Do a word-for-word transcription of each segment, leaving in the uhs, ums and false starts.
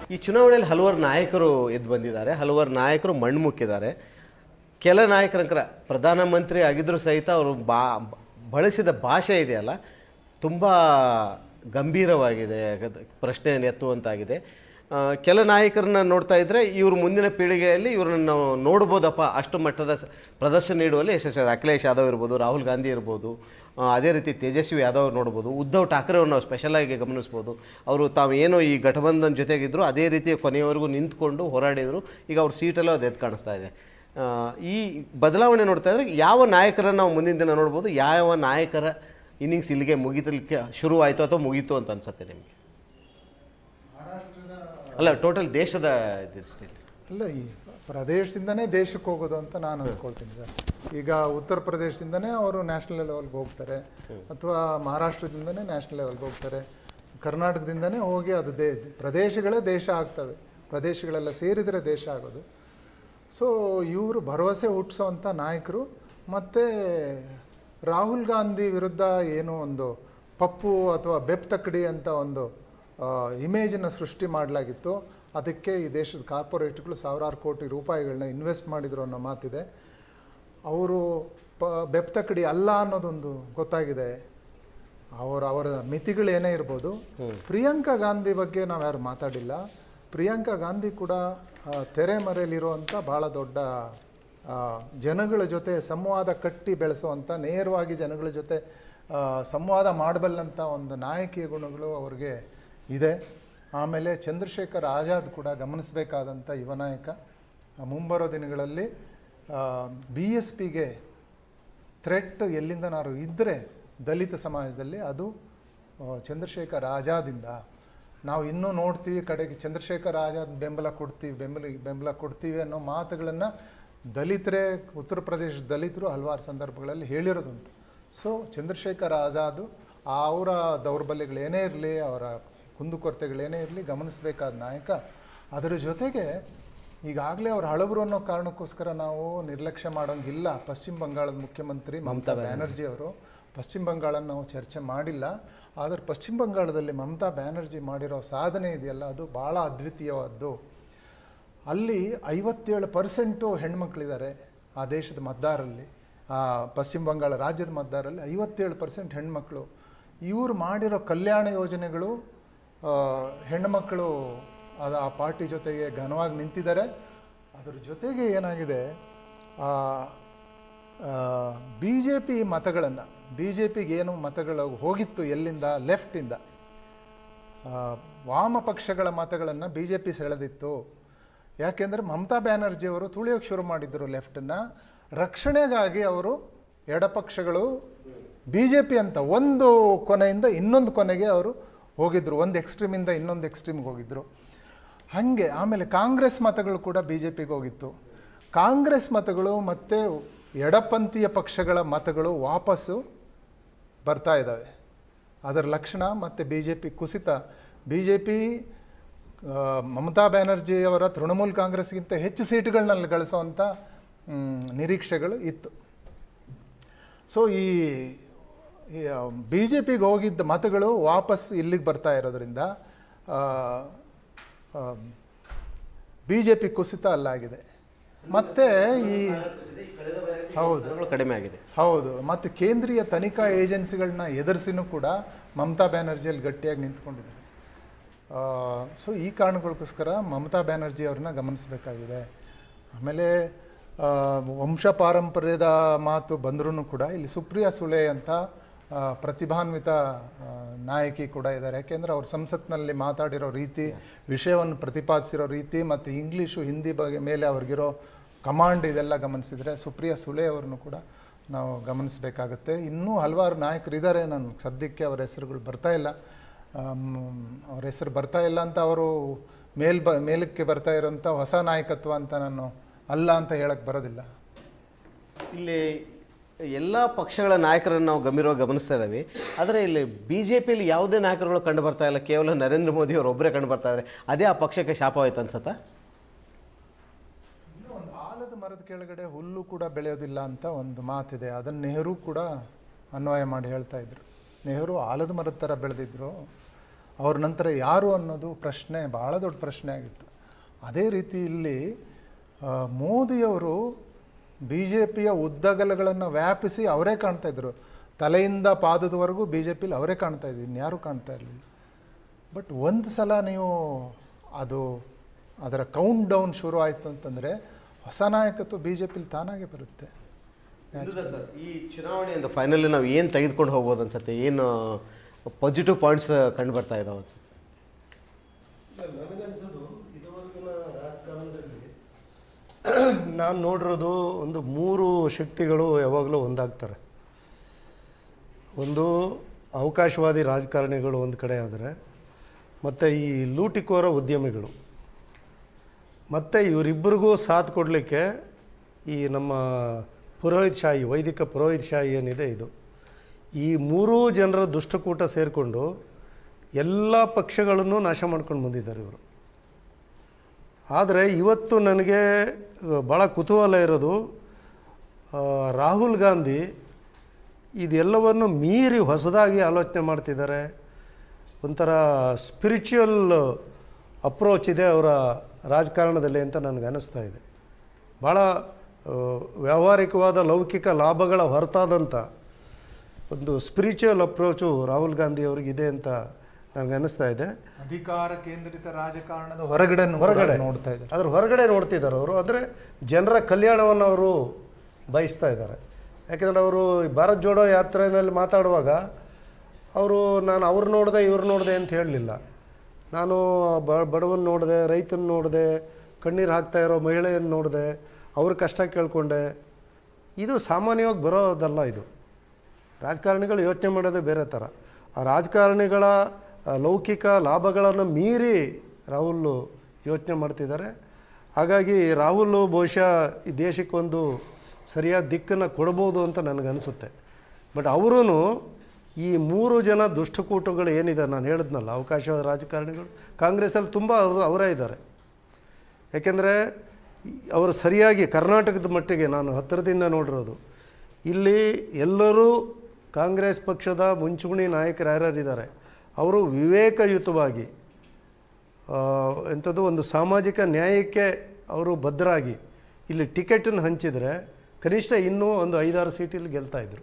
ಈ ಚುನಾವಣೆಯಲ್ಲಿ ಹಲವಾರು ನಾಯಕರು ಎದ್ದು ಬಂದಿದ್ದಾರೆ, ಹಲವಾರು ನಾಯಕರು ಮಣ್ಣು ಮುಕ್ಕಿದ್ದಾರೆ. ಕೆಲ ನಾಯಕರ ಪ್ರಧಾನಮಂತ್ರಿ ಆಗಿದ್ದರೂ ಸಹಿತ ಅವರು ಬಾ ಬಳಸಿದ ಭಾಷೆ ಇದೆಯಲ್ಲ ತುಂಬ ಗಂಭೀರವಾಗಿದೆ, ಪ್ರಶ್ನೆಯನ್ನು ಎತ್ತುವಂತಾಗಿದೆ. ಕೆಲ ನಾಯಕರನ್ನ ನೋಡ್ತಾ ಇದ್ದರೆ ಇವರು ಮುಂದಿನ ಪೀಳಿಗೆಯಲ್ಲಿ ಇವ್ರನ್ನ ನಾವು ನೋಡ್ಬೋದಪ್ಪ, ಅಷ್ಟು ಮಟ್ಟದ ಪ್ರದರ್ಶನ ನೀಡುವಲ್ಲಿ ಯಶಸ್ವಿ. ಅಖಿಲೇಶ್ ಯಾದವ್ ಇರ್ಬೋದು, ರಾಹುಲ್ ಗಾಂಧಿ ಇರ್ಬೋದು, ಅದೇ ರೀತಿ ತೇಜಸ್ವಿ ಯಾದವ್ ನೋಡ್ಬೋದು, ಉದ್ಧವ್ ಠಾಕ್ರೆಯವ್ರನ್ನ ನಾವು ಸ್ಪೆಷಲಾಗಿ ಗಮನಿಸ್ಬೋದು. ಅವರು ತಾವು ಏನೋ ಈ ಗಠಬಂಧನ್ ಜೊತೆಗಿದ್ದರು ಅದೇ ರೀತಿ ಕೊನೆಯವರೆಗೂ ನಿಂತ್ಕೊಂಡು ಹೋರಾಡಿದರು. ಈಗ ಅವ್ರ ಸೀಟಲ್ಲೂ ಅದು ಎದ್ದು ಕಾಣಿಸ್ತಾ ಇದೆ. ಈ ಬದಲಾವಣೆ ನೋಡ್ತಾ ಇದ್ದರೆ ಯಾವ ನಾಯಕರನ್ನು ನಾವು ಮುಂದಿನ ದಿನ ನೋಡ್ಬೋದು, ಯಾವ ನಾಯಕರ ಇನ್ನಿಂಗ್ಸ್ ಇಲ್ಲಿಗೆ ಮುಗಿತಲಿಕ್ಕೆ ಶುರುವಾಯಿತು ಅಥವಾ ಮುಗೀತು ಅಂತ ಅನ್ಸುತ್ತೆ ನಿಮಗೆ? ಅಲ್ಲ, ಟೋಟಲ್ ದೇಶದ ದೃಷ್ಟಿಯಲ್ಲಿ ಅಲ್ಲ, ಈ ಪ್ರದೇಶದಿಂದನೇ ದೇಶಕ್ಕೆ ಹೋಗೋದು ಅಂತ ನಾನು ಅಂದ್ಕೊಳ್ತೀನಿ ಸರ್. ಈಗ ಉತ್ತರ ಪ್ರದೇಶದಿಂದನೇ ಅವರು ನ್ಯಾಷನಲ್ ಲೆವೆಲ್ಗೆ ಹೋಗ್ತಾರೆ, ಅಥವಾ ಮಹಾರಾಷ್ಟ್ರದಿಂದನೇ ನ್ಯಾಷನಲ್ ಲೆವೆಲ್ಗೆ ಹೋಗ್ತಾರೆ, ಕರ್ನಾಟಕದಿಂದನೇ ಹೋಗಿ ಅದು ದೇ ಪ್ರದೇಶಗಳೇ ದೇಶ ಆಗ್ತವೆ, ಪ್ರದೇಶಗಳೆಲ್ಲ ಸೇರಿದರೆ ದೇಶ ಆಗೋದು. ಸೊ ಇವರು ಭರವಸೆ ಹುಟ್ಟಿಸೋವಂಥ ನಾಯಕರು. ಮತ್ತು ರಾಹುಲ್ ಗಾಂಧಿ ವಿರುದ್ಧ ಏನೋ ಒಂದು ಪಪ್ಪು ಅಥವಾ ಬೆಪ್ ತಕ್ಕಡಿ ಅಂತ ಒಂದು ಇಮೇಜನ್ನು ಸೃಷ್ಟಿ ಮಾಡಲಾಗಿತ್ತು. ಅದಕ್ಕೆ ಈ ದೇಶದ ಕಾರ್ಪೊರೇಟ್ಗಳು ಸಾವಿರಾರು ಕೋಟಿ ರೂಪಾಯಿಗಳನ್ನ ಇನ್ವೆಸ್ಟ್ ಮಾಡಿದ್ರು ಅನ್ನೋ ಮಾತಿದೆ. ಅವರು ಪ ಬೆಪ್ ತಕ್ಕಡಿ ಅಲ್ಲ ಅನ್ನೋದೊಂದು ಗೊತ್ತಾಗಿದೆ. ಅವರ ಅವರ ಮಿತಿಗಳು ಏನೇ ಇರ್ಬೋದು. ಪ್ರಿಯಾಂಕಾ ಗಾಂಧಿ ಬಗ್ಗೆ ನಾವು ಯಾರು ಮಾತಾಡಿಲ್ಲ. ಪ್ರಿಯಾಂಕಾ ಗಾಂಧಿ ಕೂಡ ತೆರೆಮರೆಯಲ್ಲಿರುವಂಥ ಭಾಳ ದೊಡ್ಡ ಜನಗಳ ಜೊತೆ ಸಂವಾದ ಕಟ್ಟಿ ಬೆಳೆಸುವಂಥ, ನೇರವಾಗಿ ಜನಗಳ ಜೊತೆ ಸಂವಾದ ಮಾಡಬಲ್ಲಂಥ ಒಂದು ನಾಯಕೀಯ ಗುಣಗಳು ಅವ್ರಿಗೆ ಇದೆ. ಆಮೇಲೆ ಚಂದ್ರಶೇಖರ್ ಆಜಾದ್ ಕೂಡ ಗಮನಿಸಬೇಕಾದಂಥ ಯುವ ನಾಯಕ. ಮುಂಬರೋ ದಿನಗಳಲ್ಲಿ ಬಿ ಎಸ್ ಪಿಗೆ ಥ್ರೆಟ್ ಎಲ್ಲಿಂದನಾರು ಇದ್ದರೆ ದಲಿತ ಸಮಾಜದಲ್ಲಿ ಅದು ಚಂದ್ರಶೇಖರ್ ಆಜಾದಿಂದ. ನಾವು ಇನ್ನೂ ನೋಡ್ತೀವಿ, ಕಡೆಗೆ ಚಂದ್ರಶೇಖರ್ ಆಜಾದ್ ಬೆಂಬಲ ಕೊಡ್ತೀವಿ ಬೆಂಬಲ ಬೆಂಬಲ ಕೊಡ್ತೀವಿ ಅನ್ನೋ ಮಾತುಗಳನ್ನು ದಲಿತರೇ, ಉತ್ತರ ಪ್ರದೇಶದ ದಲಿತರು ಹಲವಾರು ಸಂದರ್ಭಗಳಲ್ಲಿ ಹೇಳಿರೋದುಂಟು. ಸೊ ಚಂದ್ರಶೇಖರ್ ಆಜಾದು ಅವರ ದೌರ್ಬಲ್ಯಗಳೇನೇ ಇರಲಿ, ಅವರ ಕುಂದುಕೊರತೆಗಳೇನೇ ಇರಲಿ, ಗಮನಿಸಬೇಕಾದ ನಾಯಕ. ಅದರ ಜೊತೆಗೆ ಈಗಾಗಲೇ ಅವ್ರ ಹಳಬರು ಅನ್ನೋ ಕಾರಣಕ್ಕೋಸ್ಕರ ನಾವು ನಿರ್ಲಕ್ಷ್ಯ ಮಾಡೋಂಗಿಲ್ಲ. ಪಶ್ಚಿಮ ಬಂಗಾಳದ ಮುಖ್ಯಮಂತ್ರಿ ಮಮತಾ ಬ್ಯಾನರ್ಜಿ ಅವರು, ಪಶ್ಚಿಮ ಬಂಗಾಳನ್ನು ನಾವು ಚರ್ಚೆ ಮಾಡಿಲ್ಲ, ಆದರೆ ಪಶ್ಚಿಮ ಬಂಗಾಳದಲ್ಲಿ ಮಮತಾ ಬ್ಯಾನರ್ಜಿ ಮಾಡಿರೋ ಸಾಧನೆ ಇದೆಯಲ್ಲ, ಅದು ಭಾಳ ಅದ್ವಿತೀಯವಾದ್ದು. ಅಲ್ಲಿ ಐವತ್ತೇಳು ಪರ್ಸೆಂಟು ಹೆಣ್ಮಕ್ಳಿದ್ದಾರೆ ಆ ದೇಶದ ಮತದಾರರಲ್ಲಿ. ಆ ಪಶ್ಚಿಮ ಬಂಗಾಳ ರಾಜ್ಯದ ಮತದಾರರಲ್ಲಿ ಐವತ್ತೇಳು ಪರ್ಸೆಂಟ್ ಹೆಣ್ಮಕ್ಳು. ಇವರು ಮಾಡಿರೋ ಕಲ್ಯಾಣ ಯೋಜನೆಗಳು, ಹೆಣ್ಣುಮಕ್ಕಳು ಅದು ಆ ಪಾರ್ಟಿ ಜೊತೆಗೆ ಘನವಾಗಿ ನಿಂತಿದ್ದಾರೆ. ಅದರ ಜೊತೆಗೆ ಏನಾಗಿದೆ, ಬಿ ಜೆ ಪಿ ಮತಗಳನ್ನು, ಬಿ ಜೆ ಪಿಗೆ ಏನು ಮತಗಳು ಹೋಗಿತ್ತು ಎಲ್ಲಿಂದ, ಲೆಫ್ಟಿಂದ ವಾಮ ಪಕ್ಷಗಳ ಮತಗಳನ್ನು ಬಿ ಜೆ ಪಿ ಸೆಳೆದಿತ್ತು. ಯಾಕೆಂದರೆ ಮಮತಾ ಬ್ಯಾನರ್ಜಿಯವರು ತುಳಿಯೋಕ್ಕೆ ಶುರು ಮಾಡಿದ್ದರು ಲೆಫ್ಟನ್ನು. ರಕ್ಷಣೆಗಾಗಿ ಅವರು ಎಡಪಕ್ಷಗಳು ಬಿ ಜೆ ಪಿ ಅಂತ ಒಂದು ಕೊನೆಯಿಂದ ಇನ್ನೊಂದು ಕೊನೆಗೆ ಅವರು ಹೋಗಿದ್ದರು, ಒಂದು ಎಕ್ಸ್ಟ್ರೀಮಿಂದ ಇನ್ನೊಂದು ಎಕ್ಸ್ಟ್ರೀಮ್ಗೆ ಹೋಗಿದ್ದರು. ಹಾಗೆ ಆಮೇಲೆ ಕಾಂಗ್ರೆಸ್ ಮತಗಳು ಕೂಡ ಬಿ ಜೆ ಪಿಗೆ ಹೋಗಿತ್ತು. ಕಾಂಗ್ರೆಸ್ ಮತಗಳು ಮತ್ತು ಎಡಪಂಥೀಯ ಪಕ್ಷಗಳ ಮತಗಳು ವಾಪಸ್ಸು ಬರ್ತಾ ಇದ್ದಾವೆ. ಅದರ ಲಕ್ಷಣ ಮತ್ತು ಬಿ ಜೆ ಪಿ ಕುಸಿತ. ಬಿ ಜೆ ಪಿ ಮಮತಾ ಬ್ಯಾನರ್ಜಿಯವರ ತೃಣಮೂಲ ಕಾಂಗ್ರೆಸ್ಗಿಂತ ಹೆಚ್ಚು ಸೀಟುಗಳನ್ನಲ್ಲಿ ಗಳಿಸುವಂಥ ನಿರೀಕ್ಷೆಗಳು ಇತ್ತು. ಸೊ ಈ ಬಿ ಜೆ ಪಿಗೆ ಹೋಗಿದ್ದ ಮತಗಳು ವಾಪಸ್ ಇಲ್ಲಿಗೆ ಬರ್ತಾ ಇರೋದ್ರಿಂದ ಬಿ ಜೆ ಪಿ ಕುಸಿತ ಅಲ್ಲಾಗಿದೆ. ಮತ್ತು ಈ ಹೌದು ಕಡಿಮೆ ಆಗಿದೆ. ಹೌದು ಮತ್ತು ಕೇಂದ್ರೀಯ ತನಿಖಾ ಏಜೆನ್ಸಿಗಳನ್ನ ಎದುರಿಸಿನೂ ಕೂಡ ಮಮತಾ ಬ್ಯಾನರ್ಜಿಯಲ್ಲಿ ಗಟ್ಟಿಯಾಗಿ ನಿಂತ್ಕೊಂಡಿದ್ದಾರೆ. ಸೊ ಈ ಕಾರಣಗಳಿಗೋಸ್ಕರ ಮಮತಾ ಬ್ಯಾನರ್ಜಿ ಅವ್ರನ್ನ ಗಮನಿಸಬೇಕಾಗಿದೆ. ಆಮೇಲೆ ವಂಶ ಪಾರಂಪರ್ಯದ ಮಾತು ಬಂದ್ರೂ ಕೂಡ ಇಲ್ಲಿ ಸುಪ್ರಿಯಾ ಸುಳೆ ಅಂತ ಪ್ರತಿಭಾನ್ವಿತ ನಾಯಕಿ ಕೂಡ ಇದ್ದಾರೆ. ಯಾಕೆಂದರೆ ಅವ್ರು ಸಂಸತ್ನಲ್ಲಿ ಮಾತಾಡಿರೋ ರೀತಿ, ವಿಷಯವನ್ನು ಪ್ರತಿಪಾದಿಸಿರೋ ರೀತಿ ಮತ್ತು ಇಂಗ್ಲೀಷು ಹಿಂದಿ ಬಗ್ಗೆ ಮೇಲೆ ಅವ್ರಿಗಿರೋ ಕಮಾಂಡ್ ಇದೆಲ್ಲ ಗಮನಿಸಿದರೆ ಸುಪ್ರಿಯಾ ಸುಳೆ ಅವ್ರನ್ನೂ ಕೂಡ ನಾವು ಗಮನಿಸಬೇಕಾಗತ್ತೆ. ಇನ್ನೂ ಹಲವಾರು ನಾಯಕರು ಇದ್ದಾರೆ, ನಾನು ಸದ್ಯಕ್ಕೆ ಅವರ ಹೆಸರುಗಳು ಬರ್ತಾ ಇಲ್ಲ. ಅವ್ರ ಹೆಸರು ಬರ್ತಾ ಇಲ್ಲ ಅಂತ ಅವರು ಮೇಲ್ ಬ ಮೇಲಕ್ಕೆ ಬರ್ತಾ ಇರೋಂಥ ಹೊಸ ನಾಯಕತ್ವ ಅಂತ ನಾನು ಅಲ್ಲ ಅಂತ ಹೇಳಕ್ಕೆ ಬರೋದಿಲ್ಲ. ಇಲ್ಲಿ ಎಲ್ಲ ಪಕ್ಷಗಳ ನಾಯಕರನ್ನು ನಾವು ಗಂಭೀರವಾಗಿ ಗಮನಿಸ್ತಾ ಇದ್ದೀವಿ. ಆದರೆ ಇಲ್ಲಿ ಬಿ ಜೆ ಪಿಯಲ್ಲಿ ಯಾವುದೇ ನಾಯಕರುಗಳು ಕಂಡು ಬರ್ತಾ ಇಲ್ಲ, ಕೇವಲ ನರೇಂದ್ರ ಮೋದಿ ಅವರು ಒಬ್ಬರೇ ಕಂಡು ಬರ್ತಾ ಇದ್ದಾರೆ. ಅದೇ ಆ ಪಕ್ಷಕ್ಕೆ ಶಾಪವಾಯ್ತು ಅನ್ಸುತ್ತಾ? ಒಂದು ಆಲದ ಮರದ ಕೆಳಗಡೆ ಹುಲ್ಲು ಕೂಡ ಬೆಳೆಯೋದಿಲ್ಲ ಅಂತ ಒಂದು ಮಾತಿದೆ. ಅದನ್ನು ನೆಹರು ಕೂಡ ಅನ್ವಯ ಮಾಡಿ ಹೇಳ್ತಾ ಇದ್ರು. ನೆಹರು ಆಲದ ಮರದ ಥರ ಬೆಳೆದಿದ್ರು. ಅವ್ರ ನಂತರ ಯಾರು ಅನ್ನೋದು ಪ್ರಶ್ನೆ ಭಾಳ ದೊಡ್ಡ ಪ್ರಶ್ನೆ ಆಗಿತ್ತು. ಅದೇ ರೀತಿ ಇಲ್ಲಿ ಮೋದಿಯವರು ಬಿ ಜೆ ಪಿಯ ಉದ್ದಗಲಗಳನ್ನು ವ್ಯಾಪಿಸಿ ಅವರೇ ಕಾಣ್ತಾಯಿದ್ರು. ತಲೆಯಿಂದ ಪಾದದವರೆಗೂ ಬಿ ಜೆ ಪಿಲಿ ಅವರೇ ಕಾಣ್ತಾ ಇದ್ರು, ಇನ್ಯಾರೂ ಕಾಣ್ತಾ ಇರಲಿಲ್ಲ. ಬಟ್ ಒಂದು ಸಲ ನೀವು ಅದು ಅದರ ಕೌಂಟ್ ಡೌನ್ ಶುರು ಆಯಿತು ಅಂತಂದರೆ ಹೊಸ ನಾಯಕತ್ವ ಬಿ ಜೆ ಪಿಲಿ ತಾನಾಗೆ ಬರುತ್ತೆ. ಸರ್, ಈ ಚುನಾವಣೆಯಿಂದ ಫೈನಲಿ ನಾವು ಏನು ತೆಗೆದುಕೊಂಡು ಹೋಗ್ಬೋದು ಅನ್ಸುತ್ತೆ? ಏನು ಪಾಸಿಟಿವ್ ಪಾಯಿಂಟ್ಸ್ ಕಂಡು ಬರ್ತಾ ಇದ್ದಾವೆ ಅನ್ಸುತ್ತೆ? ನನಗನ್ಸೋದು ಇದುವರೆಗಿನ ರಾಜಕಾರಣದಲ್ಲಿ ನಾನು ನೋಡಿರೋದು ಒಂದು ಮೂರು ಶಕ್ತಿಗಳು ಯಾವಾಗಲೂ ಒಂದಾಗ್ತಾರೆ. ಒಂದು ಅವಕಾಶವಾದಿ ರಾಜಕಾರಣಿಗಳು ಒಂದು ಕಡೆ ಆದರೆ, ಮತ್ತು ಈ ಲೂಟಿಕೋರ ಉದ್ಯಮಿಗಳು, ಮತ್ತು ಇವರಿಬ್ಬರಿಗೂ ಸಾಥ್ ಕೊಡಲಿಕ್ಕೆ ಈ ನಮ್ಮ ಪುರೋಹಿತ್ ಶಾಹಿ, ವೈದಿಕ ಪುರೋಹಿತ್ ಶಾಹಿ ಏನಿದೆ ಇದು, ಈ ಮೂರೂ ಜನರ ದುಷ್ಟಕೂಟ ಸೇರಿಕೊಂಡು ಎಲ್ಲ ಪಕ್ಷಗಳನ್ನು ನಾಶ ಮಾಡ್ಕೊಂಡು ಬಂದಿದ್ದಾರೆ ಇವರು. ಆದರೆ ಇವತ್ತು ನನಗೆ ಭಾಳ ಕುತೂಹಲ ಇರೋದು, ರಾಹುಲ್ ಗಾಂಧಿ ಇದೆಲ್ಲವನ್ನು ಮೀರಿ ಹೊಸದಾಗಿ ಆಲೋಚನೆ ಮಾಡ್ತಿದ್ದಾರೆ. ಒಂಥರ ಸ್ಪಿರಿಚುವಲ್ ಅಪ್ರೋಚ್ ಇದೆ ಅವರ ರಾಜಕಾರಣದಲ್ಲಿ ಅಂತ ನನಗೆ ಅನ್ನಿಸ್ತಾ ಇದೆ. ಭಾಳ ವ್ಯಾವಹಾರಿಕವಾದ ಲೌಕಿಕ ಲಾಭಗಳ ಹೊರತಾದಂಥ ಒಂದು ಸ್ಪಿರಿಚುವಲ್ ಅಪ್ರೋಚು ರಾಹುಲ್ ಗಾಂಧಿ ಅವ್ರಿಗಿದೆ ಅಂತ ನನಗೆ ಅನ್ನಿಸ್ತಾ ಇದೆ. ಅಧಿಕಾರ ಕೇಂದ್ರಿತ ರಾಜಕಾರಣದ ಹೊರಗಡೆ ಹೊರಗಡೆ ನೋಡ್ತಾ ಇದ್ದಾರೆ, ಅದ್ರ ಹೊರಗಡೆ ನೋಡ್ತಿದ್ದಾರೆ ಅವರು. ಅಂದರೆ ಜನರ ಕಲ್ಯಾಣವನ್ನು ಅವರು ಬಯಸ್ತಾ ಇದ್ದಾರೆ. ಯಾಕೆಂದರೆ ಅವರು ಭಾರತ್ ಜೋಡೋ ಯಾತ್ರೆಯಲ್ಲಿ ಮಾತಾಡುವಾಗ ಅವರು ನಾನು ಅವ್ರು ನೋಡಿದೆ ಇವ್ರು ನೋಡಿದೆ ಅಂತ ಹೇಳಲಿಲ್ಲ. ನಾನು ಬಡವನ್ನ ನೋಡಿದೆ, ರೈತನ ನೋಡಿದೆ, ಕಣ್ಣೀರು ಹಾಕ್ತಾ ಇರೋ ಮಹಿಳೆಯನ್ನು ನೋಡಿದೆ, ಅವ್ರ ಕಷ್ಟ ಕೇಳಿಕೊಂಡೆ. ಇದು ಸಾಮಾನ್ಯವಾಗಿ ಬರೋದಲ್ಲ. ಇದು ರಾಜಕಾರಣಿಗಳು ಯೋಚನೆ ಮಾಡೋದೇ ಬೇರೆ ಥರ. ಆ ರಾಜಕಾರಣಿಗಳ ಲೌಕಿಕ ಲಾಭಗಳನ್ನು ಮೀರಿ ರಾಹುಲ್ ಯೋಚನೆ ಮಾಡ್ತಿದ್ದಾರೆ. ಹಾಗಾಗಿ ರಾಹುಲ್ ಬಹುಶಃ ಈ ದೇಶಕ್ಕೊಂದು ಸರಿಯಾದ ದಿಕ್ಕನ್ನು ಕೊಡ್ಬೋದು ಅಂತ ನನಗನ್ನಿಸುತ್ತೆ. ಬಟ್ ಅವರೂ ಈ ಮೂರು ಜನ ದುಷ್ಟಕೂಟಗಳು ಏನಿದೆ, ನಾನು ಹೇಳಿದ್ನಲ್ಲ, ಅವಕಾಶವಾದ ರಾಜಕಾರಣಿಗಳು ಕಾಂಗ್ರೆಸ್ಸಲ್ಲಿ ತುಂಬ ಅವರು ಅವರೇ ಇದ್ದಾರೆ. ಯಾಕೆಂದರೆ ಅವರು ಸರಿಯಾಗಿ ಕರ್ನಾಟಕದ ಮಟ್ಟಿಗೆ ನಾನು ಹತ್ತಿರದಿಂದ ನೋಡಿರೋದು, ಇಲ್ಲಿ ಎಲ್ಲರೂ ಕಾಂಗ್ರೆಸ್ ಪಕ್ಷದ ಮುಂಚೂಣಿ ನಾಯಕರು ಯಾರ್ಯಾರಿದ್ದಾರೆ ಅವರು ವಿವೇಕಯುತವಾಗಿ ಎಂಥದ್ದು ಒಂದು ಸಾಮಾಜಿಕ ನ್ಯಾಯಕ್ಕೆ ಅವರು ಬದ್ಧರಾಗಿ ಇಲ್ಲಿ ಟಿಕೆಟನ್ನು ಹಂಚಿದರೆ ಕನಿಷ್ಠ ಇನ್ನೂ ಒಂದು ಐದಾರು ಸೀಟಲ್ಲಿ ಗೆಲ್ತಾಯಿದ್ರು.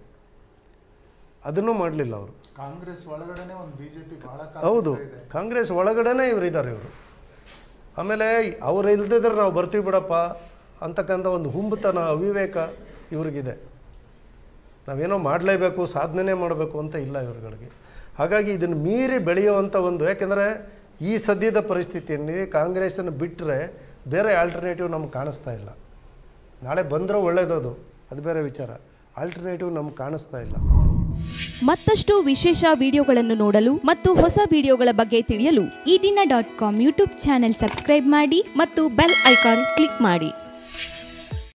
ಅದನ್ನೂ ಮಾಡಲಿಲ್ಲ ಅವರು. ಕಾಂಗ್ರೆಸ್ ಒಳಗಡೆ ಒಂದು ಬಿ ಜೆ ಪಿ ಭಾಳ ಹೌದು, ಕಾಂಗ್ರೆಸ್ ಒಳಗಡೆ ಇವರು ಇದ್ದಾರೆ ಇವರು. ಆಮೇಲೆ ಅವ್ರು ಇಲ್ದಿದ್ರೆ ನಾವು ಬರ್ತೀವಿ ಬಿಡಪ್ಪ ಅಂತಕ್ಕಂಥ ಒಂದು ಹುಂಬತನ, ಅವಿವೇಕ ಇವ್ರಿಗಿದೆ. ನಾವೇನೋ ಮಾಡಲೇಬೇಕು, ಸಾಧನೆ ಮಾಡಬೇಕು ಅಂತ ಇಲ್ಲ ಇವ್ರುಗಳಿಗೆ. ಹಾಗಾಗಿ ಇದನ್ನು ಮೀರಿ ಬೆಳೆಯುವಂಥ ಒಂದು, ಯಾಕೆಂದರೆ ಈ ಸದ್ಯದ ಪರಿಸ್ಥಿತಿಯಲ್ಲಿ ಕಾಂಗ್ರೆಸ್ಸನ್ನು ಬಿಟ್ಟರೆ ಬೇರೆ ಆಲ್ಟರ್ನೇಟಿವ್ ನಮ್ಗೆ ಕಾಣಿಸ್ತಾ ಇಲ್ಲ. ನಾಳೆ ಬಂದರೂ ಒಳ್ಳೆಯದದು, ಅದು ಬೇರೆ ವಿಚಾರ. ಆಲ್ಟರ್ನೇಟಿವ್ ನಮ್ಗೆ ಕಾಣಿಸ್ತಾ ಇಲ್ಲ. ಮತ್ತಷ್ಟು ವಿಶೇಷ ವಿಡಿಯೋಗಳನ್ನು ನೋಡಲು ಮತ್ತು ಹೊಸ ವಿಡಿಯೋಗಳ ಬಗ್ಗೆ ತಿಳಿಯಲು Ee Dina dot com YouTube channel subscribe ಮಾಡಿ ಮತ್ತು ಬೆಲ್ ಐಕಾನ್ ಕ್ಲಿಕ್ ಮಾಡಿ.